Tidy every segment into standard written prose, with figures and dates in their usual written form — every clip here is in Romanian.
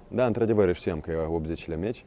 Da, într-adevăr știam că e 80-le meci.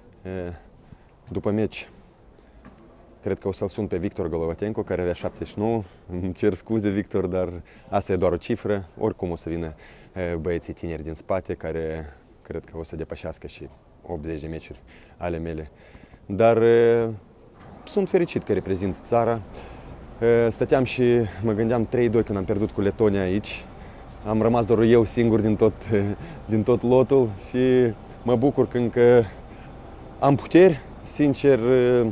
După meci, cred că o să-l sun pe Victor Golovatenko, care avea 79. Îmi cer scuze, Victor, dar asta e doar o cifră. Oricum o să vină băieții tineri din spate, care cred că o să depășească și 80 de meciuri ale mele. Dar sunt fericit că reprezint țara. Stăteam și mă gândeam 3-2 când am pierdut cu Letonia aici. Am rămas doar eu singur din tot lotul și mă bucur că încă am puteri. Sincer,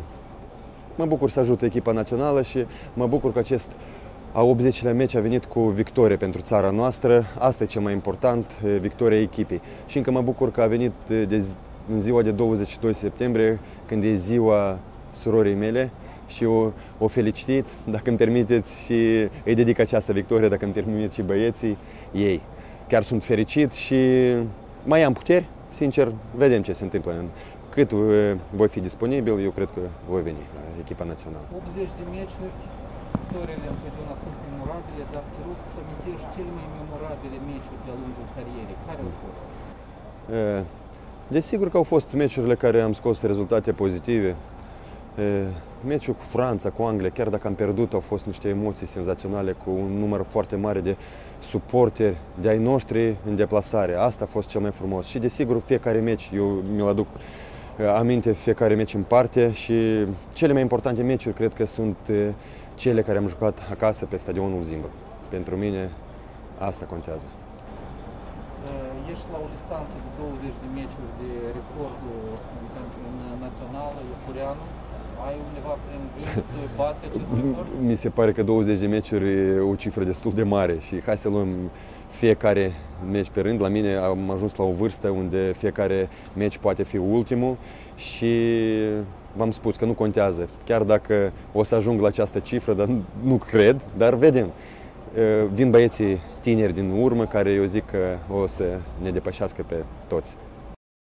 mă bucur să ajut echipa națională și mă bucur că acest a 80-lea meci a venit cu victorie pentru țara noastră. Asta e cel mai important, victoria echipei. Și încă mă bucur că a venit în ziua de 22 septembrie, când e ziua surorii mele, și o felicit, dacă îmi permiteți, și îi dedic această victorie, dacă îmi permit, și băieții ei. Chiar sunt fericit și mai am puteri, sincer, vedem ce se întâmplă. Cât voi fi disponibil, eu cred că voi veni la echipa națională. 80 de meciuri, victoriile întotdeauna sunt memorabile, dar te rog să amintești cele mai memorabile meciuri de-a lungul carierei. Care au fost? Desigur că au fost meciurile care am scos rezultate pozitive. Meciul cu Franța, cu Anglia, chiar dacă am pierdut, au fost niște emoții senzaționale, cu un număr foarte mare de suporteri de ai noștri în deplasare. Asta a fost cel mai frumos. Și desigur, fiecare meci, eu mi-l aduc aminte, fiecare meci în parte, și cele mai importante meciuri cred că sunt cele care am jucat acasă pe stadionul Zimbru. Pentru mine asta contează. Ești la o distanță de 20 de meciuri de recordul în națională, Iucureanu. Ai undeva prin gând să bați acest record? Mi se pare că 20 de meciuri e o cifră destul de mare și hai să luăm fiecare meci pe rând. La mine am ajuns la o vârstă unde fiecare meci poate fi ultimul și v-am spus că nu contează. Chiar dacă o să ajung la această cifră, dar nu cred, dar vedem. Vin băieții tineri din urmă care eu zic că o să ne depășească pe toți.